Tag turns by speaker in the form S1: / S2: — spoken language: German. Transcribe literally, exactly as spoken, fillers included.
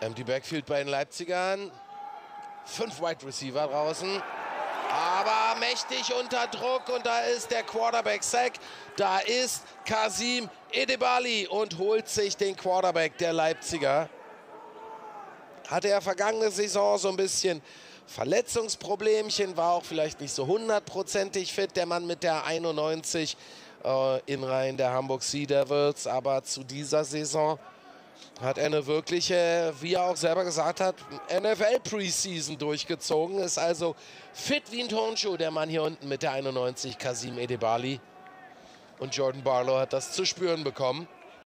S1: Empty Backfield bei den Leipzigern. Fünf Wide Receiver draußen. Aber mächtig unter Druck und da ist der Quarterback-Sack. Da ist Kasim Edebali und holt sich den Quarterback der Leipziger. Hatte er vergangene Saison so ein bisschen Verletzungsproblemchen, war auch vielleicht nicht so hundertprozentig fit, der Mann mit der einundneunzig äh, in Reihen der Hamburg Sea Devils. Aber zu dieser Saison hat er eine wirkliche, wie er auch selber gesagt hat, N F L-Preseason durchgezogen. Ist also fit wie ein Turnschuh, der Mann hier unten mit der einundneunzig, Kasim Edebali. Und Jordan Barlow hat das zu spüren bekommen.